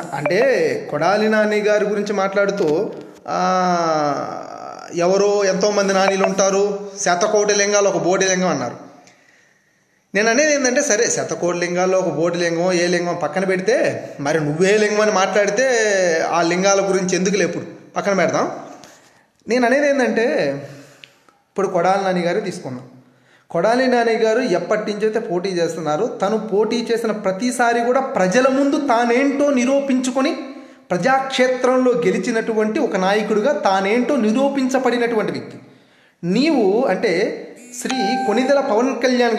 అంటే కొడాలి నాని గారి గురించి మాట్లాడుతూ ఎవరో ఎంతోమంది నానీలు ఉంటారు, శతకోటి లింగాలు ఒక బోడి లింగం అన్నారు. నేను అనేది ఏంటంటే, సరే శతకోటి లింగాల్లో ఒక బోడి లింగం ఏ లింగం పక్కన పెడితే, మరి నువ్వే లింగం అని మాట్లాడితే ఆ లింగాల గురించి ఎందుకులే ఇప్పుడు పక్కన పెడదాం. నేను అనేది ఏంటంటే, ఇప్పుడు కొడాలి నాని గారు తీసుకున్నాం. కొడాలి నాని గారు ఎప్పటి నుంచి అయితే పోటీ చేస్తున్నారు, తను పోటీ చేసిన ప్రతిసారి కూడా ప్రజల ముందు తానేంటో నిరూపించుకొని ప్రజాక్షేత్రంలో గెలిచినటువంటి ఒక నాయకుడిగా తానేంటో నిరూపించబడినటువంటి వ్యక్తి. నీవు అంటే శ్రీ కొణిదెల పవన్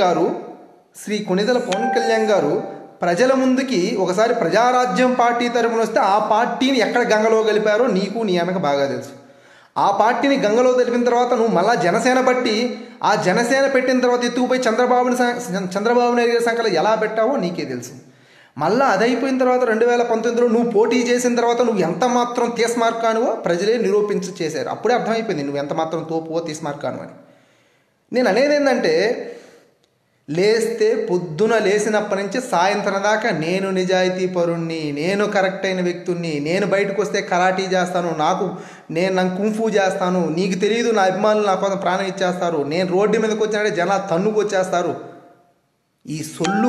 కళ్యాణ్ గారు ప్రజల ముందుకి ఒకసారి ప్రజారాజ్యం పార్టీ తరపున వస్తే ఆ పార్టీని ఎక్కడ గంగలో కలిపారో నీకు నీ అన్నకు బాగా తెలుసు. ఆ పార్టీని గంగలో తెలిపిన తర్వాత నువ్వు మళ్ళా జనసేన పట్టి ఆ జనసేన పెట్టిన తర్వాత ఎత్తుకుపోయి చంద్రబాబు నాయుడు గారి సంఖ్యలో ఎలా పెట్టావో నీకే తెలుసు. మళ్ళీ అదైపోయిన తర్వాత 2019లో నువ్వు పోటీ చేసిన తర్వాత నువ్వు ఎంత మాత్రం తీస్మార్కానువో ప్రజలే నిరూపించి చేశారు. అప్పుడే అర్థమైపోయింది నువ్వు ఎంత మాత్రం తోపువో తీస్మార్కాను అని. నేను అనేది ఏంటంటే, లేస్తే పొద్దున లేచినప్పటి నుంచి సాయంత్రం దాకా నేను నిజాయితీ పరుణ్ణి, నేను కరెక్ట్ అయిన వ్యక్తుణ్ణి, నేను బయటకు వస్తే కరాటీ చేస్తాను, నాకు కుంఫు చేస్తాను, నీకు తెలియదు నా అభిమానులు నా కోసం ప్రాణం ఇచ్చేస్తారు, నేను రోడ్డు మీదకి వచ్చినట్టే జనాలు తన్నుకు వచ్చేస్తారు. ఈ సొల్లు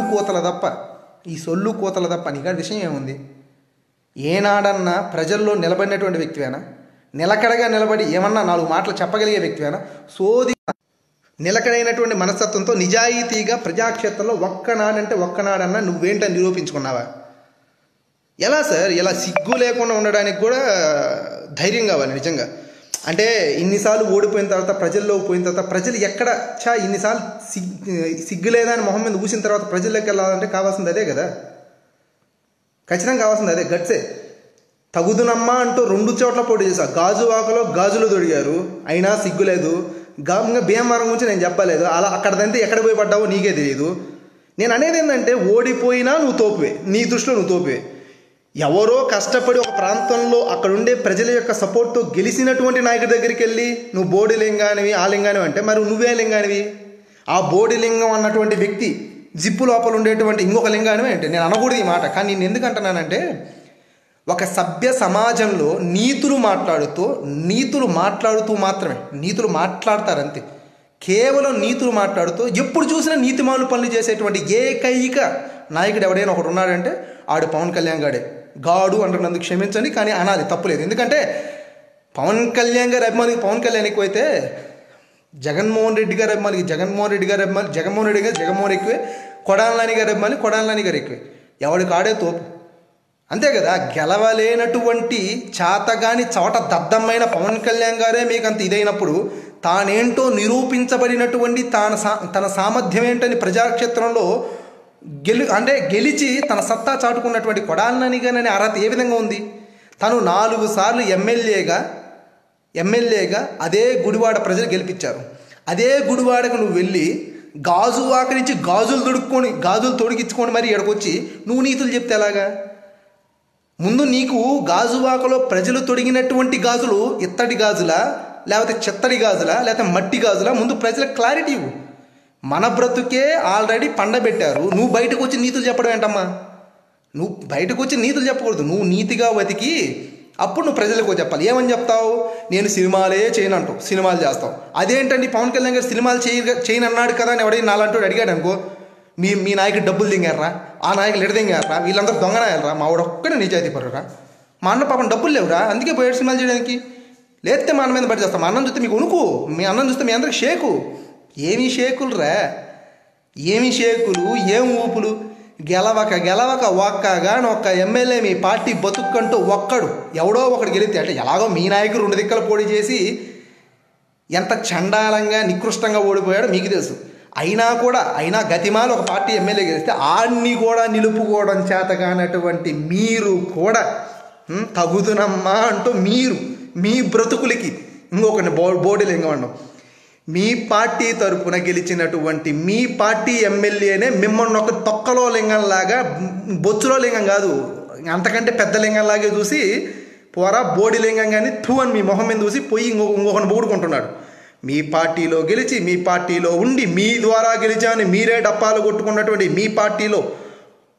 కోతల తప్ప నీకు విషయం ఏముంది? ఏనాడన్నా ప్రజల్లో నిలబడినటువంటి వ్యక్తివేనా? నిలకడగా నిలబడి ఏమన్నా 4 మాటలు చెప్పగలిగే వ్యక్తివేనా? సోది నిలకడైనటువంటి మనస్తత్వంతో నిజాయితీగా ప్రజాక్షేత్రంలో ఒక్కనాడన్నా నువ్వేంటని నిరూపించుకున్నావా? ఎలా సార్? ఇలా సిగ్గు లేకుండా ఉండడానికి కూడా ధైర్యం కావాలి నిజంగా. అంటే ఇన్నిసార్లు ఓడిపోయిన తర్వాత ప్రజల్లో పోయిన తర్వాత ప్రజలు ఎక్కడ ఇన్నిసార్లు సిగ్గు లేదా అని మొహం మీద ఊసిన తర్వాత ప్రజల్లోకి వెళ్ళాలంటే కావాల్సింది అదే కదా, ఖచ్చితంగా కావాల్సింది అదే, గట్సే. తగుదునమ్మా అంటూ 2 చోట్ల పోటీ చేశారు. గాజువాకలో గాజులు తొడిగారు, అయినా సిగ్గు లేదు. భీమవరం గురించి నేను చెప్పలేదు, అలా అక్కడదంతే ఎక్కడ పోయి పడ్డావో నీకే తెలియదు. నేను అనేది ఏంటంటే, ఓడిపోయినా నువ్వు తోపువే, నీ దృష్టిలో నువ్వు తోపువే. ఎవరో కష్టపడి ఒక ప్రాంతంలో అక్కడుండే ప్రజల యొక్క సపోర్ట్తో గెలిచినటువంటి నాయకుడి దగ్గరికి వెళ్ళి నువ్వు బోడి లింగానివి ఆ లింగానివి అంటే మరి నువ్వే లింగానివి? ఆ బోడి లింగం అన్నటువంటి వ్యక్తి జిప్పు లోపల ఉండేటువంటి ఇంకొక లింగానివి అంటే నేను అనకూడదు ఈ మాట. కానీ నేను ఎందుకు అంటున్నానంటే, ఒక సభ్య సమాజంలో నీతులు మాట్లాడుతూ మాత్రమే నీతులు మాట్లాడతారంతే. కేవలం నీతులు మాట్లాడుతూ ఎప్పుడు చూసినా నీతిమాలు పనులు చేసేటువంటి ఏకైక నాయకుడు ఎవడైనా ఒకడు ఉన్నాడంటే ఆడు పవన్ కళ్యాణ్ గాడు అంటున్నందుకు క్షమించండి, కానీ అనాలి, తప్పులేదు. ఎందుకంటే పవన్ కళ్యాణ్ గారి అభిమానికి పవన్ కళ్యాణ్ ఎక్కువైతే జగన్మోహన్ రెడ్డి గారి జగన్మోహన్ ఎక్కువే, కొడాలి నాని గారు ఎక్కువే. ఎవడి కాడే తోపు, అంతే కదా. గెలవలేనటువంటి చాతగాని చవట దద్దమైన పవన్ కళ్యాణ్ గారే మీకు అంత ఇదైనప్పుడు తానేంటో నిరూపించబడినటువంటి తన సామర్థ్యం ఏంటని ప్రజాక్షేత్రంలో గెలిచి తన సత్తా చాటుకున్నటువంటి కొడాలి నాని గారి అర్హత ఏ విధంగా ఉంది? తను 4 సార్లు ఎమ్మెల్యేగా అదే గుడివాడ ప్రజలు గెలిపించారు. అదే గుడివాడకు నువ్వు వెళ్ళి గాజువాక నుంచి గాజులు తొడిగించుకొని మరి ఎడకొచ్చి నువ్వు నీతులు చెప్తే ఎలాగా? ముందు నీకు గాజువాకలో ప్రజలు తొడిగినటువంటి గాజులు ఇత్తడి గాజులా, లేకపోతే చెత్తడి గాజులా, లేకపోతే మట్టి గాజులా? ముందు ప్రజలకు క్లారిటీ ఇవ్వు. మన బ్రతుకే ఆల్రెడీ పండబెట్టారు, నువ్వు బయటకు వచ్చి నీతులు చెప్పడం ఏంటమ్మా? నువ్వు బయటకు వచ్చి నీతులు చెప్పకూడదు, నువ్వు నీతిగా బతికి అప్పుడు నువ్వు ప్రజలకు చెప్పాలి. ఏమని చెప్తావు? నేను సినిమాలే చేయను అంటావు, సినిమాలు చేస్తావు. అదేంటండి పవన్ కళ్యాణ్ గారు సినిమాలు చేయను అన్నాడు కదా అని ఎవడైనా నాలంటూ అడిగాడు అనుకో, మీ నాయకుడు డబ్బులు దింగారా, ఆ నాయకులు ఎడదింగారా, వీళ్ళందరూ దొంగనాయాలరా, మా వాడు ఒక్కడే నిజాయితీ పరురా, మా అన్న పాపం డబ్బులు లేవురా అందుకే పోయాడు సినిమాలు చేయడానికి, లేస్తే మా అన్న మీద పడి చేస్తాం. మా అన్నం చూస్తే మీకు ఉనుకు, మీ అన్నం చూస్తే మీ అందరికి షేకు. ఏమి షేకులురా, ఏమి షేకులు, ఏం ఊపులు? గెలవక ఒక్కగాని ఒక్క ఎమ్మెల్యే మీ పార్టీ బతుక్కంటూ ఎవడో ఒకడు గెలిస్తే అంటే ఎలాగో మీ నాయకుడు 2 దిక్కల పోటీ చేసి ఎంత చండాలంగా నికృష్టంగా ఓడిపోయాడో మీకు తెలుసు. అయినా గతిమాల ఒక పార్టీ ఎమ్మెల్యే గెలిస్తే ఆడిని కూడా నిలుపుకోవడం చేతగానటువంటి మీరు కూడా తగుదునమ్మా అంటూ మీ బ్రతుకులకి ఇంకొకటి బోడి లింగం అన్నాం. మీ పార్టీ తరపున గెలిచినటువంటి మీ పార్టీ ఎమ్మెల్యేనే మిమ్మల్ని ఒక తొక్కలో లింగంలాగా, బొచ్చులో లింగం కాదు అంతకంటే పెద్ద లింగంలాగే చూసి పోరా బోడి లింగం కానీ అని మీ మొహం మీద చూసి పోయి ఇంకొకరిని పొగుడుకుంటున్నాడు. మీ పార్టీలో గెలిచి మీ పార్టీలో ఉండి మీ ద్వారా గెలిచామని మీరే డప్పాలు కొట్టుకున్నటువంటి మీ పార్టీలో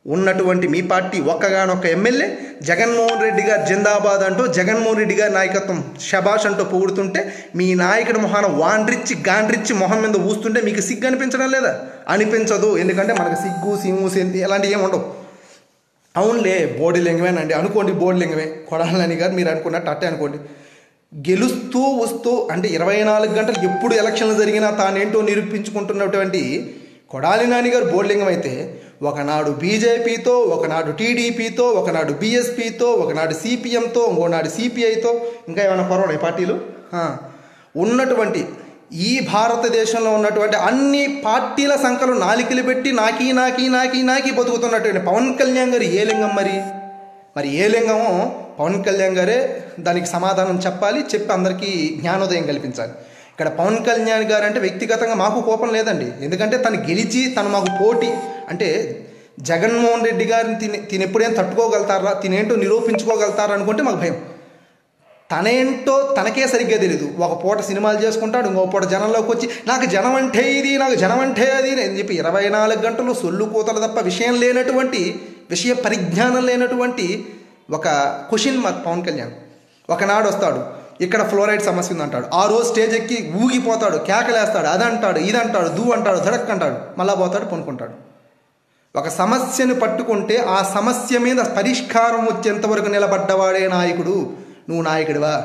ఉన్నటువంటి మీ పార్టీ ఒక్కగానొక్క ఎమ్మెల్యే జగన్మోహన్ రెడ్డి గారు జిందాబాద్ అంటూ జగన్మోహన్ రెడ్డి గారి నాయకత్వం షబాష్ అంటూ పొగుడుతుంటే మీ నాయకుడి మొహాన వాండ్రిచ్చి గాండ్రిచ్చి మొహం మీద ఊస్తుంటే మీకు సిగ్గు అనిపించడం లేదా? అనిపించదు. ఎందుకంటే మనకు సిగ్గు సిమ్ము సెంతి అలాంటివి ఏమి ఉండవు. అవునులే బోడి లింగమేనండి అనుకోండి, బోడి లింగమే కొడాలని గారు మీరు అనుకున్నట్టు అట్టే అనుకోండి. గెలుస్తూ వస్తూ అంటే 24 గంటలు ఎప్పుడు ఎలక్షన్లు జరిగినా తానేంటో నిరూపించుకుంటున్నటువంటి కొడాలి నాని గారు బోర్లింగం అయితే ఒకనాడు బీజేపీతో, ఒకనాడు టీడీపీతో, ఒకనాడు బీఎస్పీతో, ఒకనాడు సిపిఎంతో, ఇంకోనాడు సిపిఐతో, ఇంకా ఏమైనా పొరవడే పార్టీలు ఉన్నటువంటి ఈ భారతదేశంలో ఉన్నటువంటి అన్ని పార్టీల సంఖ్యలు నాలికలు పెట్టి నాకి నాకి నాకి నాకి బతుకుతున్నటువంటి పవన్ కళ్యాణ్ గారు ఏ లింగం మరి ఏ లింగమో పవన్ కళ్యాణ్ గారే దానికి సమాధానం చెప్పాలి, చెప్పి అందరికీ జ్ఞానోదయం కల్పించాలి. ఇక్కడ పవన్ కళ్యాణ్ గారు అంటే వ్యక్తిగతంగా మాకు కోపం లేదండి. ఎందుకంటే తను గెలిచి తను మాకు పోటీ అంటే జగన్మోహన్ రెడ్డి గారిని తిని ఎప్పుడేం తట్టుకోగలుగుతారా, తినేంటో నిరూపించుకోగలుగుతారా అనుకుంటే మాకు భయం. తనేంటో తనకే సరిగ్గా తెలియదు. ఒక పూట సినిమాలు చేసుకుంటాడు, ఇంకో పూట జనంలోకి వచ్చి నాకు జనం అంటే ఇది, నాకు జనం అంటే అది అని చెప్పి 24 గంటలు సొల్లు కూతలు తప్ప విషయం లేనటువంటి, విషయ పరిజ్ఞానం లేనటువంటి ఒక క్వశ్చన్ మార్క్ పవన్ కళ్యాణ్. ఒకనాడు వస్తాడు, ఇక్కడ ఫ్లోరైడ్ సమస్య ఉందంటాడు, ఆ రోజు స్టేజ్ ఎక్కి ఊగిపోతాడు, కేకలేస్తాడు, అదంటాడు ఇదంటాడు దూ అంటాడు ధడక్ అంటాడు, మళ్ళా పోతాడు పనుకుంటాడు. ఒక సమస్యను పట్టుకుంటే ఆ సమస్య మీద పరిష్కారం వచ్చేంతవరకు నిలబడ్డవాడే నాయకుడు. నువ్వు నాయకుడివా?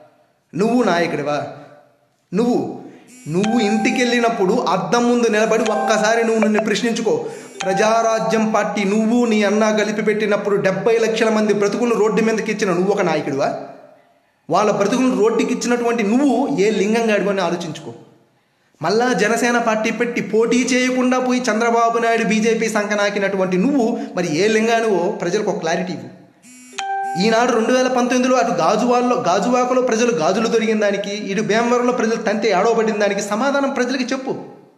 నువ్వు ఇంటికి వెళ్ళినప్పుడు అద్దం ముందు నిలబడి ఒక్కసారి నువ్వు నిన్ను ప్రశ్నించుకో. ప్రజారాజ్యం పార్టీ నువ్వు నీ అన్న కలిపి పెట్టినప్పుడు 70 లక్షల మంది బ్రతుకులను రోడ్డు మీదకి ఇచ్చిన నువ్వు ఒక నాయకుడివా? వాళ్ళ బ్రతుకులను రోడ్డుకి ఇచ్చినటువంటి నువ్వు ఏ లింగంగా అడుగుని ఆలోచించుకో. మళ్ళా జనసేన పార్టీ పెట్టి పోటీ చేయకుండా పోయి చంద్రబాబు నాయుడు బీజేపీ సంకనాకినటువంటి నువ్వు మరి ఏ లింగానివో ప్రజలకు ఒక క్లారిటీ ఇవ్వు. ఈనాడు 2019లో అటు గాజువాకలో ప్రజలు గాజులు దొరికిన దానికి, ఇటు భీమవరంలో ప్రజలు తంతే ఆడవబడిన దానికి సమాధానం ప్రజలకి చెప్పు.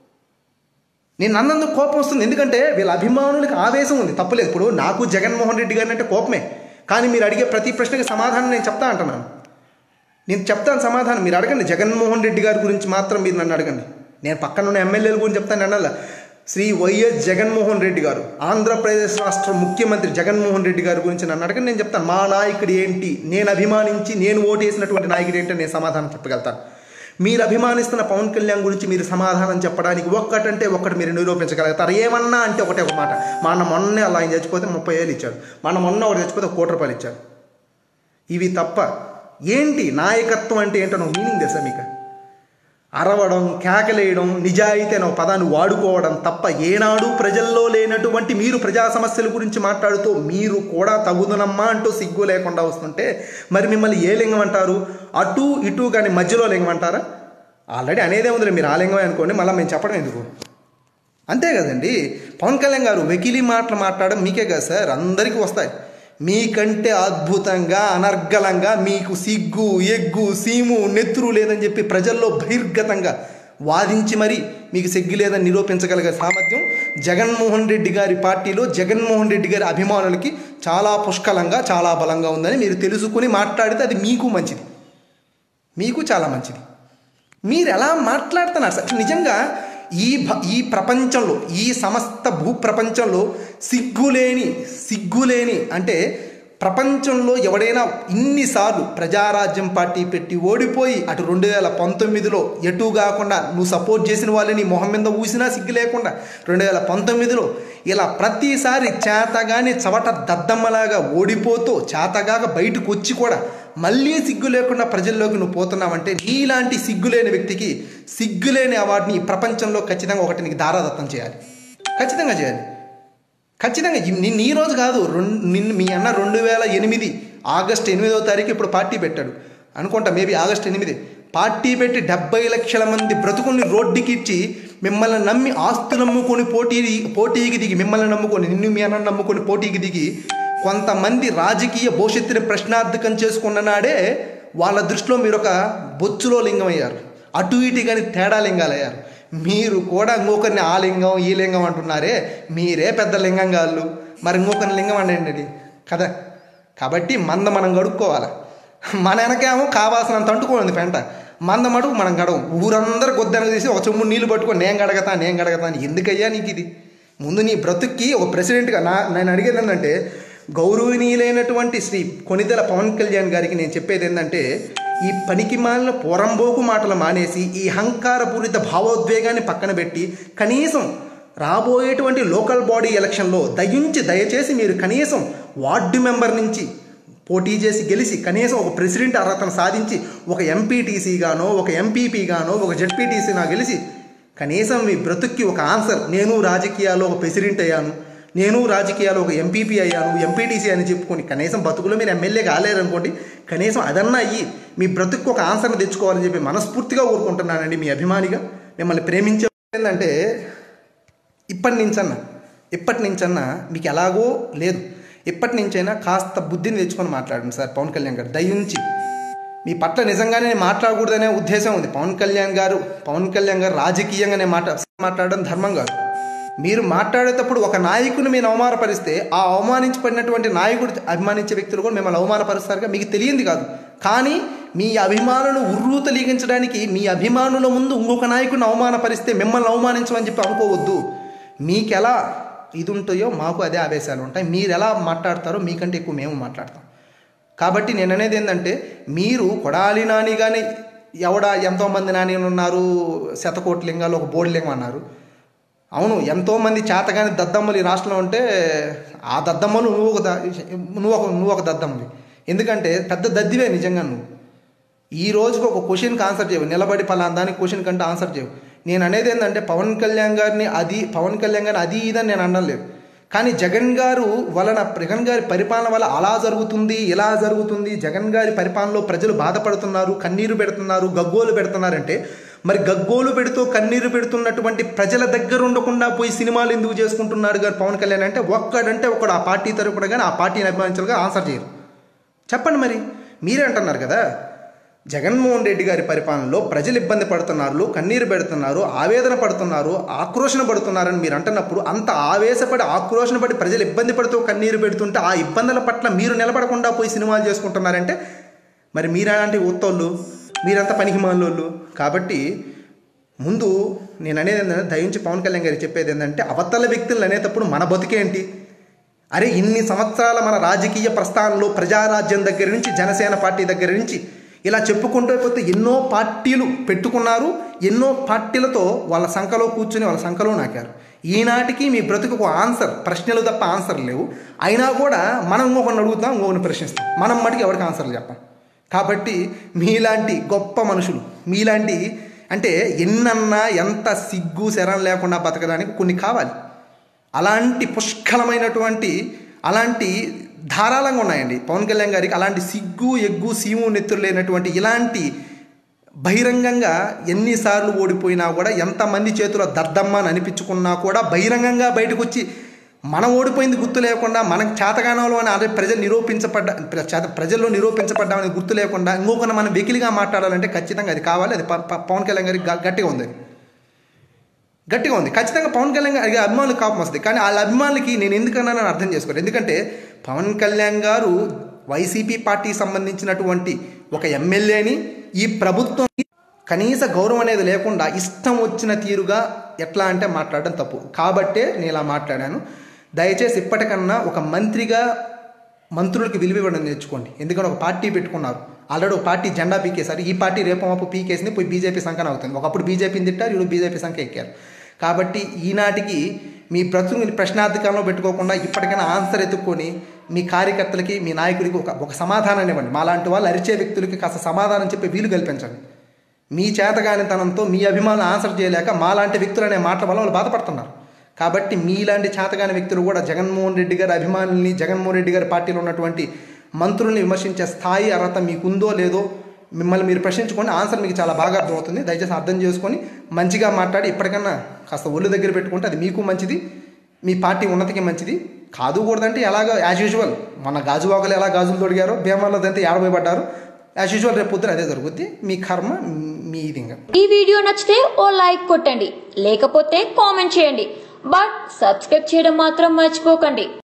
నేను అన్నందుకు కోపం వస్తుంది, ఎందుకంటే వీళ్ళ అభిమానులకి ఆవేశం ఉంది, తప్పలేదు. ఇప్పుడు నాకు జగన్మోహన్ రెడ్డి గారిని అంటే కోపమే, కానీ మీరు అడిగే ప్రతి ప్రశ్నకి సమాధానం నేను చెప్తా అంటున్నాను. నేను చెప్తాను సమాధానం, మీరు అడగండి. జగన్మోహన్ రెడ్డి గారి గురించి మాత్రం మీరు నన్ను అడగండి. నేను పక్కన ఉన్న ఎమ్మెల్యేల గురించి చెప్తాను అనాల. శ్రీ వైఎస్ జగన్మోహన్ రెడ్డి గారు, ఆంధ్రప్రదేశ్ రాష్ట్ర ముఖ్యమంత్రి జగన్మోహన్ రెడ్డి గారి గురించి నన్ను అడగండి, నేను చెప్తాను మా నాయకుడు ఏంటి, నేను అభిమానించి నేను ఓటేసినటువంటి నాయకుడు ఏంటో నేను సమాధానం చెప్పగలుగుతాను. మీరు అభిమానిస్తున్న పవన్ కళ్యాణ్ గురించి మీరు సమాధానం చెప్పడానికి ఒక్కటంటే ఒక్కటి మీరు నిరూపించగలుగుతారు. ఏమన్నా అంటే ఒకటే ఒక మాట. మొన్నే అలా ఆయన చచ్చిపోతే 30,000 ఇచ్చాడు, మొన్న ఒకటి చచ్చిపోతే 1 కోటి రూపాయలు ఇచ్చాడు. ఇవి తప్ప ఏంటి నాయకత్వం అంటే ఏంటో నువ్వు మీనింగ్ తెలుసా మీకు? అరవడం, కేకలేయడం, నిజాయితీ అనే పదాన్ని వాడుకోవడం తప్ప ఏనాడు ప్రజల్లో లేనటువంటి మీరు ప్రజా సమస్యల గురించి మాట్లాడుతూ మీరు కూడా తగుదనమ్మా అంటూ సిగ్గు లేకుండా వస్తుంటే మరి మిమ్మల్ని ఏ లింగం అంటారు? అటు ఇటు కానీ మధ్యలో లింగం అంటారా? ఆల్రెడీ అనేదే ఉందిలే, మీరు ఆ లింగమే అనుకోండి, మళ్ళీ మేము చెప్పడం ఎందుకు? అంతే కదండి. పవన్ కళ్యాణ్ గారు వెకిలి మాటలు మాట్లాడడం మీకే కదా సార్, అందరికీ వస్తాయి. మీకంటే అద్భుతంగా అనర్గళంగా మీకు సిగ్గు ఎగ్గు సీము నెత్తురు లేదని చెప్పి ప్రజల్లో బహిర్గతంగా వాదించి మరి మీకు సిగ్గు లేదని నిరూపించగలిగే సామర్థ్యం జగన్మోహన్ రెడ్డి గారి పార్టీలో జగన్మోహన్ రెడ్డి గారి అభిమానులకి చాలా పుష్కలంగా చాలా బలంగా ఉందని మీరు తెలుసుకుని మాట్లాడితే అది మీకు మంచిది, మీకు చాలా మంచిది. మీరు ఎలా మాట్లాడుతున్నారు సార్? నిజంగా ఈ ప్రపంచంలో, ఈ సమస్త భూప్రపంచంలో సిగ్గులేని అంటే ప్రపంచంలో ఎవడైనా ఇన్నిసార్లు ప్రజారాజ్యం పార్టీ పెట్టి ఓడిపోయి అటు 2019లో ఎటు కాకుండా నువ్వు సపోర్ట్ చేసిన వాళ్ళని మొహం మీద ఊసినా సిగ్గు లేకుండా 2019లో ఇలా ప్రతిసారి చేతగాని చవట దద్దమ్మలాగా ఓడిపోతూ చేతగాక బయటకు వచ్చి కూడా మళ్ళీ సిగ్గు లేకుండా ప్రజల్లోకి నువ్వు పోతున్నావంటే నీలాంటి సిగ్గులేని వ్యక్తికి సిగ్గులేని అవార్డుని ఈ ప్రపంచంలో ఖచ్చితంగా ఒకటి నీకు దారాదత్తం చేయాలి. ఖచ్చితంగా చేయాలి. ఖచ్చితంగా నిన్న ఈ రోజు కాదు, మీ అన్న 2008 ఆగస్టు 8వ తారీఖు ఇప్పుడు పార్టీ పెట్టాడు అనుకుంటా, మేబీ ఆగస్టు 8 పార్టీ పెట్టి 70 లక్షల మంది బ్రతుకుల్ని రోడ్డుకి ఇచ్చి మిమ్మల్ని నమ్మి ఆస్తులు నమ్ముకొని పోటీకి దిగి మిమ్మల్ని నమ్ముకొని నిన్ను మీ అన్న నమ్ముకొని పోటీకి దిగి కొంతమంది రాజకీయ భవిష్యత్తుని ప్రశ్నార్థకం చేసుకున్న నాడే వాళ్ళ దృష్టిలో మీరు ఒక బొచ్చులో లింగం అయ్యారు, అటు ఇటు కానీ తేడా లింగాలు అయ్యారు. మీరు కూడా ఇంకొకరిని ఆ లింగం ఈ లింగం అంటున్నారే, మీరే పెద్ద లింగం కాళ్ళు, మరి ఇంకొకరిని లింగం అండి కదా. కాబట్టి మనం గడుక్కోవాలి. మన వెనకేమో కావాల్సినంత అంటుకోండి పెంట, మటుకు మనం గడవం. ఊరందరూ గొద్దెనకు తీసి ఒక చెమ్ము నీళ్ళు పట్టుకొని నేను గడగతా అని ఎందుకయ్యా నీకు ఇది? ముందు నీ బ్రతుక్కి ఒక ప్రెసిడెంట్గా నేను అడిగేది ఏంటంటే, గౌరవనీయులైనటువంటి శ్రీ కొనిదెల పవన్ కళ్యాణ్ గారికి నేను చెప్పేది ఏంటంటే, ఈ పనికి మాలిన పోరంబోకు మాటలు మానేసి ఈ అహంకారపూరిత భావోద్వేగాన్ని పక్కన పెట్టి కనీసం రాబోయేటువంటి లోకల్ బాడీ ఎలక్షన్లో దయచేసి మీరు కనీసం వార్డు మెంబర్ నుంచి పోటీ చేసి గెలిచి కనీసం ఒక ప్రెసిడెంట్ అర్హతను సాధించి ఒక ఎంపీటీసీ గానో ఒక ఎంపీపీ గానో ఒక జెడ్పీటీసీ నా గెలిచి కనీసం మీ బ్రతుక్కి ఒక ఆన్సర్, నేను రాజకీయాల్లో ఒక ప్రెసిడెంట్ అయ్యాను, నేను రాజకీయాల్లో ఒక ఎంపీపీ అయ్యాను, ఎంపీటీసీ అని చెప్పుకొని కనీసం బతుకులో మీరు ఎమ్మెల్యే కాలేరు అనుకోండి, కనీసం అదన్నా అయ్యి మీ బ్రతుక్కు ఒక ఆన్సర్ని తెచ్చుకోవాలని చెప్పి మనస్ఫూర్తిగా కోరుకుంటున్నానండి. మీ అభిమానిగా మిమ్మల్ని ప్రేమించే ఏంటంటే, ఇప్పటి నుంచన్నా మీకు ఎలాగో లేదు, ఇప్పటి నుంచైనా కాస్త బుద్ధిని తెచ్చుకొని మాట్లాడండి సార్. పవన్ కళ్యాణ్ గారు దయించి మీ పట్ల నిజంగానే నేను మాట్లాడకూడదనే ఉద్దేశం ఉంది. పవన్ కళ్యాణ్ గారు రాజకీయంగానే మాట్లాడడం ధర్మం కాదు. మీరు మాట్లాడేటప్పుడు ఒక నాయకుని మీరు అవమానపరిస్తే ఆ అవమానించబడినటువంటి నాయకుడు అభిమానించే వ్యక్తులు కూడా మిమ్మల్ని అవమానపరుస్తారుగా, మీకు తెలియంది కాదు. కానీ మీ అభిమానులను ఉర్రూతలీగించడానికి మీ అభిమానుల ముందు ఇంకొక నాయకుడిని అవమానపరిస్తే మిమ్మల్ని అవమానించమని చెప్పి అనుకోవద్దు. మీకు ఎలా ఇది ఉంటాయో మాకు అదే ఆవేశాలు ఉంటాయి. మీరు ఎలా మాట్లాడతారో మీకంటే ఎక్కువ మేము మాట్లాడతాం. కాబట్టి నేను అనేది ఏంటంటే, మీరు కొడాలి నాని కానీ ఎంతోమంది నాని ఉన్నారు, శతకోటి లింగాలు ఒక బోర్డు లింగం అన్నారు. అవును, ఎంతోమంది చేతగాని దద్దమ్మలు ఈ రాష్ట్రంలో ఉంటే ఆ దద్దమ్మలు నువ్వు ఒక దద్దమ్మవి. ఎందుకంటే పెద్ద దద్దివే నిజంగా నువ్వు. ఈ రోజుకి ఒక క్వశ్చన్కి ఆన్సర్ చేయవు, నిలబడి పలానా దానికి క్వశ్చన్ కంటే ఆన్సర్ చేయవు. నేను అనేది ఏంటంటే, పవన్ కళ్యాణ్ గారిని అది ఇదని నేను అనలేదు. కానీ జగన్ గారి పరిపాలన వల్ల అలా జరుగుతుంది ఇలా జరుగుతుంది, జగన్ గారి పరిపాలనలో ప్రజలు బాధపడుతున్నారు, కన్నీరు పెడుతున్నారు, గగ్గోలు పెడుతున్నారంటే, మరి గగ్గోలు పెడుతూ కన్నీరు పెడుతున్నటువంటి ప్రజల దగ్గర ఉండకుండా పోయి సినిమాలు ఎందుకు చేసుకుంటున్నాడు గారు పవన్ కళ్యాణ్ అంటే, ఒక్కడు ఆ పార్టీ తరపున కానీ ఆ పార్టీని అభిమానించాలిగా ఆన్సర్ చేయరు. చెప్పండి, మరి మీరే అంటున్నారు కదా, జగన్మోహన్ రెడ్డి గారి పరిపాలనలో ప్రజలు ఇబ్బంది పడుతున్నారు, కన్నీరు పెడుతున్నారు, ఆవేదన పడుతున్నారు, ఆక్రోషణ పడుతున్నారని మీరు అంటున్నప్పుడు, అంత ఆవేశపడి ఆక్రోషణ పడి ప్రజలు ఇబ్బంది పడుతూ కన్నీరు పెడుతుంటే ఆ ఇబ్బందుల పట్ల మీరు నిలబడకుండా పోయి సినిమాలు చేసుకుంటున్నారంటే, మరి మీరంటే ఉత్తోళ్ళు, మీరంతా పనికి మాలోళ్ళు. కాబట్టి ముందు నేను అనేది ఏంటంటే, దయించి పవన్ కళ్యాణ్ గారికి చెప్పేది ఏంటంటే, అవతల వ్యక్తులు అనేటప్పుడు మన బతికేంటి? అరే, ఇన్ని సంవత్సరాల మన రాజకీయ ప్రస్థానంలో ప్రజారాజ్యం దగ్గర నుంచి, జనసేన పార్టీ దగ్గర నుంచి ఇలా చెప్పుకుంటూ పోతే ఎన్నో పార్టీలు పెట్టుకున్నారు, ఎన్నో పార్టీలతో వాళ్ళ సంఖలో కూర్చుని వాళ్ళ సంఖలో నాకారు. ఈనాటికి మీ బ్రతుకు ఆన్సర్, ప్రశ్నలు తప్ప ఆన్సర్ లేవు. అయినా కూడా మనం ఇంకొకరిని అడుగుతాం, ఇంకొకరిని ప్రశ్నిస్తాం, మనం మటుకు ఎవరికి ఆన్సర్లు చెప్పాం. కాబట్టి మీలాంటి గొప్ప మనుషులు, మీలాంటి అంటే ఎన్నన్నా ఎంత సిగ్గు శరం లేకుండా బతకడానికి కొన్ని కావాలి. అలాంటి పుష్కలమైనటువంటి అలాంటి ధారాళంగా ఉన్నాయండి పవన్ కళ్యాణ్ గారికి. అలాంటి సిగ్గు ఎగ్గు సీము నెత్తురు లేనటువంటి ఇలాంటి బహిరంగంగా ఎన్నిసార్లు ఓడిపోయినా కూడా, ఎంతమంది చేతిలో దద్దమ్మ అని అనిపించుకున్నా కూడా బహిరంగంగా బయటకు వచ్చి మనం ఓడిపోయింది గుర్తు లేకుండా, మనకు చేతగానంలో అని అదే ప్రజల్లో నిరూపించబడ్డామని గుర్తు లేకుండా ఇంకొకరిని మనం వెకిలిగా మాట్లాడాలంటే ఖచ్చితంగా అది కావాలి. అది పవన్ కళ్యాణ్ గారికి గట్టిగా ఉంది, ఖచ్చితంగా పవన్ కళ్యాణ్ గారికి అభిమానులకు కోపం వస్తుంది. కానీ వాళ్ళ అభిమానులకి నేను ఎందుకన్నా అర్థం చేసుకోవాలి. ఎందుకంటే పవన్ కళ్యాణ్ గారు వైసీపీ పార్టీకి సంబంధించినటువంటి ఒక ఎమ్మెల్యేని ఈ ప్రభుత్వం కనీస గౌరవం అనేది లేకుండా ఇష్టం వచ్చిన తీరుగా ఎట్లా అంటే మాట్లాడడం తప్పు. కాబట్టే నేను ఇలా మాట్లాడాను. దయచేసి ఇప్పటికన్నా ఒక మంత్రులకి విలువ ఇవ్వడం నేర్చుకోండి. ఎందుకంటే ఒక పార్టీ పెట్టుకున్నారు, ఆల్రెడీ ఒక పార్టీ జెండా పీకేశారు. ఈ పార్టీ రేపమాపు పీకేసింది, పోయి బీజేపీ సంఖ్యన అవుతుంది. ఒకప్పుడు బీజేపీని తిట్టారు, ఇప్పుడు బీజేపీ సంఖ్య ఎక్కారు. కాబట్టి ఈనాటికి మీ బ్రతుకుని ప్రశ్నార్థకంలో పెట్టుకోకుండా ఇప్పటికైనా ఆన్సర్ ఎత్తుక్కొని మీ కార్యకర్తలకి, మీ నాయకుడికి ఒక సమాధానాన్ని ఇవ్వండి. మాలాంటి వాళ్ళు అరిచే వ్యక్తులకి కాస్త సమాధానం చెప్పి వీలు కల్పించండి. మీ చేతగానితనంతో మీ అభిమానులు ఆన్సర్ చేయలేక మాలాంటి వ్యక్తులు అనే మాటల వల్ల వాళ్ళు బాధపడుతున్నారు. కాబట్టి మీలాంటి చేతగాని వ్యక్తులు కూడా జగన్మోహన్ రెడ్డి గారి అభిమానుల్ని, జగన్మోహన్ రెడ్డి గారి పార్టీలో ఉన్నటువంటి మంత్రుల్ని విమర్శించే స్థాయి అర్హత మీకుందో లేదో మిమ్మల్ని మీరు ప్రశ్నించుకొని ఆన్సర్ మీకు చాలా బాగా అర్థమవుతుంది. దయచేసి అర్థం చేసుకొని మంచిగా మాట్లాడి ఇప్పటికన్నా కాస్త ఒళ్ళు దగ్గర పెట్టుకుంటే అది మీకు మంచిది, మీ పార్టీ ఉన్నతికి మంచిది. కాదు కూడదంటే ఎలాగో యాజ్ యూజువల్ మన గాజువాకలు ఎలా గాజులు తొడిగారో, భీమవరంలో దంతే ఏడబోయబడ్డారు, యాజ్ యూజువల్ రేపు పొద్దున అదే జరుగుద్ది. మీ కర్మ మీది. ఈ వీడియో నచ్చితే ఓ లైక్ కొట్టండి, లేకపోతే కామెంట్ చేయండి. బట్ సబ్స్క్రైబ్ చేయడం మాత్రం మర్చిపోకండి.